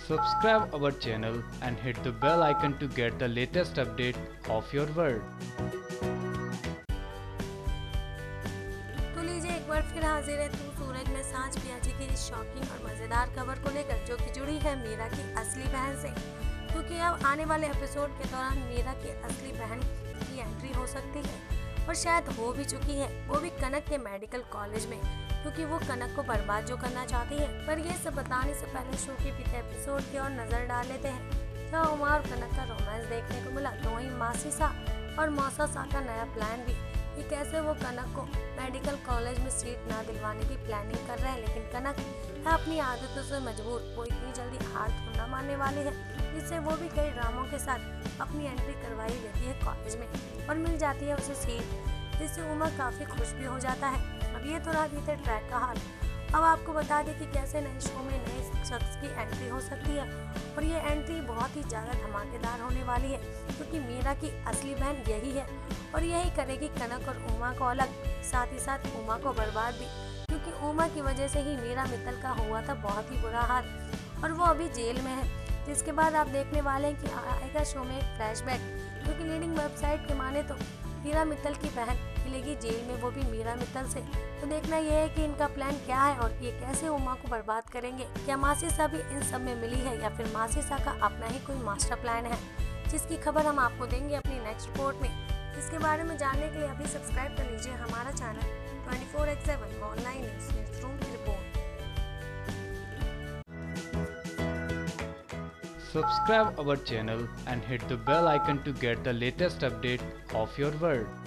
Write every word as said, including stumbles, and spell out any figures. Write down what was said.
Subscribe our channel and hit the bell icon to get the latest update of your world. तो लीजिए एक बार फिर हाजिर है तू सूरज में सांझ पियाजी की इस शॉकिंग और मज़ेदार खबर को लेकर, जो कि जुड़ी है मीरा की असली बहन से। क्योंकि अब आने वाले एपिसोड के दौरान मीरा की असली बहन की एंट्री हो सकती है और शायद हो भी चुकी है, वो भी कनक के मेडिकल कॉलेज में, क्योंकि वो कनक को बर्बाद जो करना चाहती है। पर ये सब बताने से पहले शो के पिछले एपिसोड की ओर नजर डाल लेते हैं, जहाँ उमा और कनक का रोमांस देखने को मिला। तो वहीं मासी सा और मौसा सा का नया प्लान भी, कि कैसे वो कनक को मेडिकल कॉलेज में सीट ना दिलवाने की प्लानिंग कर रहे हैं। लेकिन कनक है अपनी आदतों से मजबूर, वो इतनी जल्दी हार थोड़ा मानने वाली है, जिससे वो भी कई ड्रामों के साथ अपनी एंट्री करवाई देती है कॉलेज में और मिल जाती है उसे सीट, जिससे उमा काफ़ी खुश भी हो जाता है। अब ये तो रहा बीते ट्रैक का हाल। अब आपको बता दें कि कैसे नए शो में नए शख्स की एंट्री हो सकती है, और ये एंट्री बहुत ही ज़्यादा धमाकेदार होने वाली है, क्योंकि मीरा की असली बहन यही है और यही करेगी कनक और उमा को अलग, साथ ही साथ उमा को बर्बाद भी, क्योंकि उमा की वजह से ही मीरा मित्तल का हुआ था बहुत ही बुरा हाल और वो अभी जेल में है। जिसके बाद आप देखने वाले हैं कि आएगा शो में एक फ्लैशबैक, क्योंकि लीडिंग वेबसाइट के माने तो मीरा मित्तल की बहन मिलेगी जेल में, वो भी मीरा मित्तल से। तो देखना यह है कि इनका प्लान क्या है और ये कैसे उमा को बर्बाद करेंगे। क्या मासी सा भी इन सब में मिली है या फिर मासी सा का अपना ही कोई मास्टर प्लान है, जिसकी खबर हम आपको देंगे अपनी नेक्स्ट रिपोर्ट में। इसके बारे में जानने के लिए अभी सब्सक्राइब कर लीजिए हमारा channel twenty four X seven online news room की report. Subscribe our channel and hit the bell icon to get the latest update of your world.